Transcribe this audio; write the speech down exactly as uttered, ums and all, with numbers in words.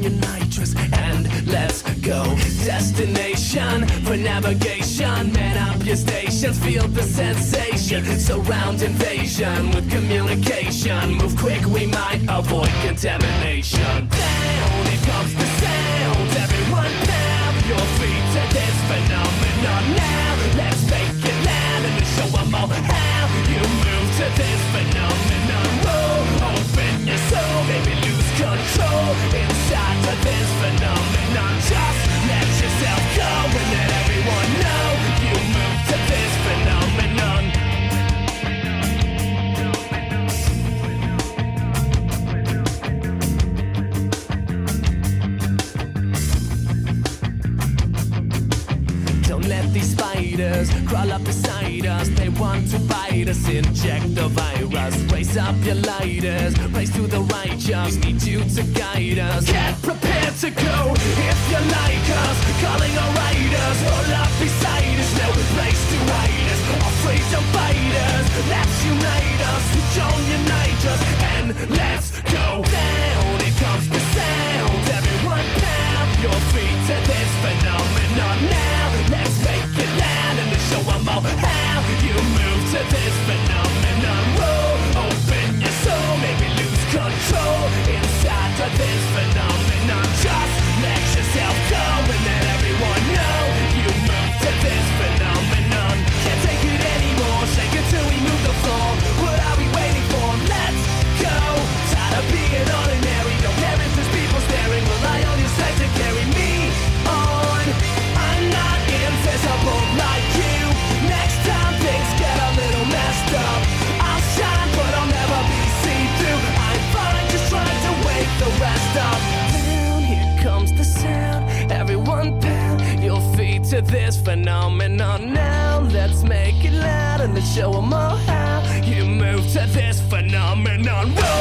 join your nitrous and let's go. Destination for navigation. Man up your stations, feel the sensation. Surround invasion with communication. Move quick, we might avoid contamination. Down, here comes the sound. Everyone pound your feet to this phenomenon now. Let's make it loud and show them all how you move to this phenomenon. Whoa, open your soul, maybe lose control inside of this phenomenon. Just let yourself go and let everyone know you move to this phenomenon. Don't let these spiders crawl up beside us. They want to bite us, inject the virus. Raise up your lighters, raise to the righteous. Need you to guide us. Get prepared to go if you like us. Calling our riders, roll up beside us. No place to hide us. Our freedom fighters, let's unite us. Join unite us and let's go down. Here comes the sound. Everyone pound your feet to this phenomenon now. Let's make it loud and show them all how you move to this phenomenon. Whoa, open your soul, maybe lose control inside of this phenomenon. Just let yourself go and let everyone know you move to this phenomenon. Can't take it anymore, shake it till we move the floor. What are we waiting for? Let's go. Tired of being ordinary, don't care if there's people staring. Rely on your strength to carry me on. I'm not invisible like you. Next time things get a little messed up, I'll shine but I'll never be see-through. I'm fine just trying to wake the rest up. Down, here comes the sound. Everyone pound your feet to this phenomenon now. Let's make it loud and let's show them all how you move to this phenomenon. Whoa!